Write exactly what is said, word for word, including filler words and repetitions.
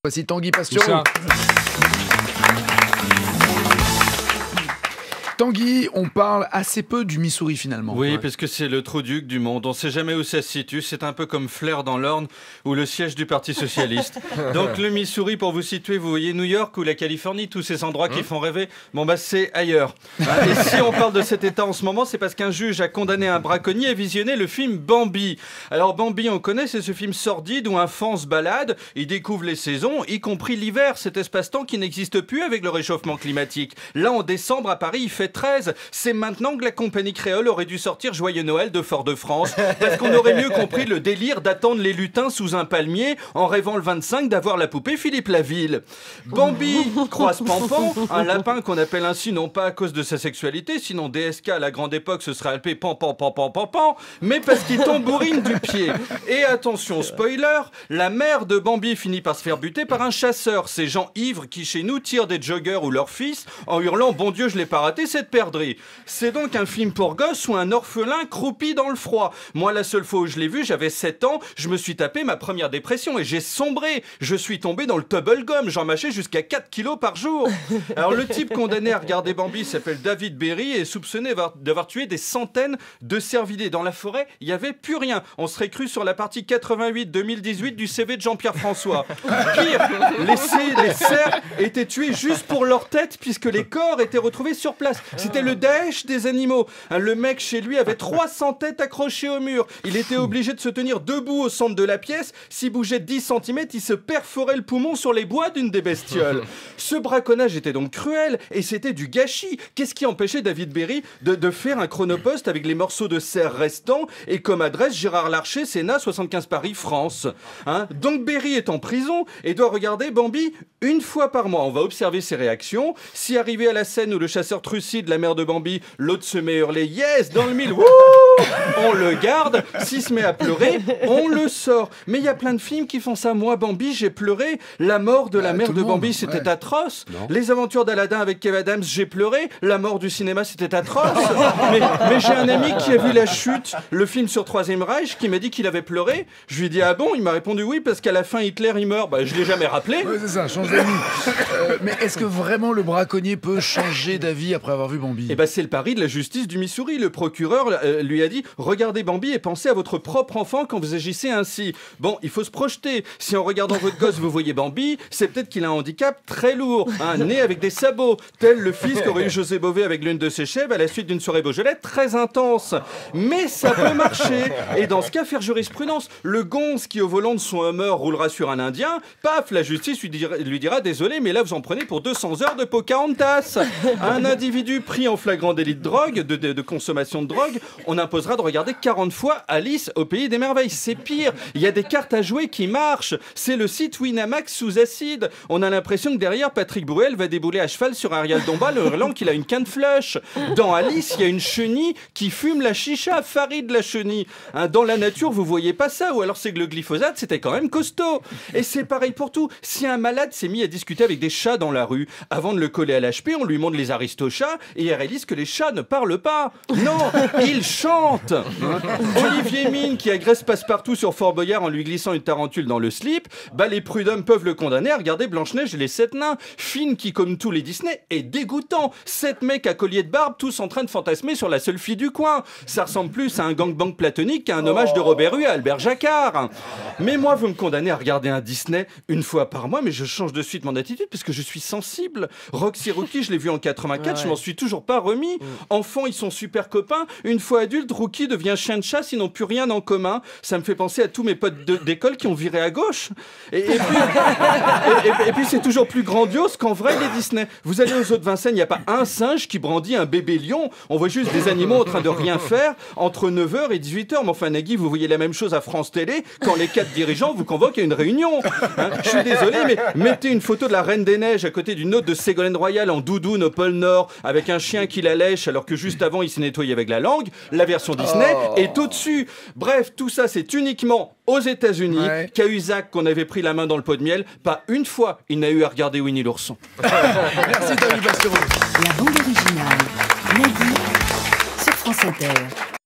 Voici Tanguy Passion. Tanguy, on parle assez peu du Missouri finalement. Oui, ouais. parce que c'est le trou duc du monde. On ne sait jamais où ça se situe. C'est un peu comme Flers dans l'Orne ou le siège du Parti Socialiste. Donc le Missouri, pour vous situer, vous voyez New York ou la Californie, tous ces endroits qui font rêver. Bon bah c'est ailleurs. Et si on parle de cet état en ce moment, c'est parce qu'un juge a condamné un braconnier à visionner le film Bambi. Alors Bambi, on connaît, c'est ce film sordide où un fan se balade, il découvre les saisons, y compris l'hiver, cet espace-temps qui n'existe plus avec le réchauffement climatique. Là, en décembre, à Paris, il fait treize. C'est maintenant que la compagnie créole aurait dû sortir Joyeux Noël de Fort-de-France, parce qu'on aurait mieux compris le délire d'attendre les lutins sous un palmier en rêvant le vingt-cinq d'avoir la poupée Philippe Laville. Bambi croise Pampan, un lapin qu'on appelle ainsi non pas à cause de sa sexualité, sinon D S K à la grande époque se serait appelé Pan Pan Pan Pan Pan Pan, mais parce qu'il tambourine du pied. Et attention, spoiler, la mère de Bambi finit par se faire buter par un chasseur, ces gens ivres qui chez nous tirent des joggers ou leurs fils en hurlant « Bon Dieu, je l'ai pas raté, cette perdrix ». C'est donc un film pour gosses où un orphelin croupit dans le froid. Moi, la seule fois où je l'ai vu, j'avais sept ans, je me suis tapé ma première dépression et j'ai sombré. Je suis tombé dans le tubble gum, j'en mâchais jusqu'à quatre kilos par jour. Alors le type condamné à regarder Bambi s'appelle David Berry et est soupçonné d'avoir tué des centaines de cervidés. Dans la forêt, il n'y avait plus rien. On serait cru sur la partie quatre-vingt-huit deux mille dix-huit du C V de Jean-Pierre François. Pire, les, les cerfs étaient tués juste pour leur tête puisque les corps étaient retrouvés sur place. C'était le Daesh des animaux. Le mec chez lui avait trois cents têtes accrochées au mur. Il était obligé de se tenir debout au centre de la pièce. S'il bougeait de dix centimètres, il se perforait le poumon sur les bois d'une des bestioles. Ce braconnage était donc cruel et c'était du gâchis. Qu'est-ce qui empêchait David Berry de, de faire un chronopost avec les morceaux de serre restants et comme adresse Gérard Larcher, Sénat, soixante-quinze Paris, France, hein? Donc Berry est en prison et doit regarder Bambi une fois par mois. On va observer ses réactions. Si arrivé à la scène où le chasseur trucide la mère de Bambi, l'autre se met à hurler « Yes !» dans le mille, wouh, on le garde. S'il se met à pleurer, on le sort. Mais il y a plein de films qui font ça. Moi, Bambi, j'ai pleuré. La mort de la euh, mère de Bambi, monde, c'était ouais. atroce. Non. Les aventures d'Aladin avec Kev Adams, j'ai pleuré. La mort du cinéma, c'était atroce. mais mais j'ai un ami qui a vu La Chute, le film sur Troisième Reich, qui m'a dit qu'il avait pleuré. Je lui ai dit « Ah bon ?» Il m'a répondu « Oui, parce qu'à la fin, Hitler, il meurt. » Bah, je l'ai jamais rappelé. Ouais, c'est ça, change d'avis. euh, mais est-ce que vraiment le braconnier peut changer d'avis après avoir vu Bambi? Eh ben, c'est le pari de la justice du Missouri. Le procureur euh, lui a dit « Regardez Bambi et pensez à votre propre enfant quand vous agissez ainsi. » Bon, il faut se projeter. Si en regardant votre gosse, vous voyez Bambi, c'est peut-être qu'il a un handicap très lourd, un nez avec des sabots, tel le fils qu'aurait eu José Bové avec l'une de ses chèvres à la suite d'une soirée Beaujolais très intense. Mais ça peut marcher. Et dans ce cas, faire jurisprudence. Le gonze qui, au volant de son Hummer, roulera sur un Indien, paf, la justice lui dira, lui dira « Désolé, mais là, vous en prenez pour deux cents heures de Pocahontas. » Un individu pris en flagrant délit de drogue, de, de, de consommation de drogue, on imposera de regarder quarante fois Alice au pays des merveilles. C'est pire, il y a des cartes à jouer qui marchent. C'est le site Winamax sous acide. On a l'impression que derrière, Patrick Bruel va débouler à cheval sur Ariel Dombal, hurlant qu'il a une canne flush. Dans Alice, il y a une chenille qui fume la chicha, Farid la chenille. Hein, dans la nature, vous voyez pas ça, ou alors c'est que le glyphosate, c'était quand même costaud. Et c'est pareil pour tout. Si un malade s'est mis à discuter avec des chats dans la rue, avant de le coller à l'H P, on lui montre les aristochats et il réalise que les chats ne parlent pas. Non, ils chantent. Olivier Mine qui agresse Passepartout sur Fort Boyard en lui glissant une tarentule dans le slip, bah les prud'hommes peuvent le condamner à regarder Blanche-Neige et les sept nains. Film qui, comme tous les Disney, est dégoûtant. Sept mecs à collier de barbe, tous en train de fantasmer sur la seule fille du coin. Ça ressemble plus à un gangbang platonique qu'à un hommage de Robert Hue à Albert Jacquard. Mais moi, vous me condamnez à regarder un Disney une fois par mois, mais je change de suite mon attitude parce que je suis sensible. Roxy Rookie, je l'ai vu en quatre-vingt-quatre, ah ouais. Je m'en suis toujours pas remis. Mm. Enfant, ils sont super copains. Une fois adulte, Rookie devient chien de chasse, ils n'ont plus rien en commun. Ça me fait penser à tous mes potes d'école qui ont viré à gauche. Et, et puis, et, et, et puis c'est toujours plus grandiose qu'en vrai les Disney. Vous allez aux autres Vincennes, il n'y a pas un singe qui brandit un bébé lion. On voit juste des animaux en train de rien faire entre neuf heures et dix-huit heures. Mais enfin, Nagui, vous voyez la même chose à France Télé quand les quatre dirigeants vous convoquent à une réunion. Hein, je suis désolé, mais mettez une photo de la Reine des Neiges à côté d'une autre de Ségolène Royal en doudoune au pôle Nord avec un chien qui la lèche alors que juste avant il s'est nettoyé avec la langue. La version Disney oh. est au-dessus. Bref, tout ça c'est uniquement aux États-Unis ouais. Cahuzac qu'on avait pris la main dans le pot de miel. Pas une fois il n'a eu à regarder Winnie l'ourson. Merci Tanguy Passion. La bande originale, Nagui sur France Inter.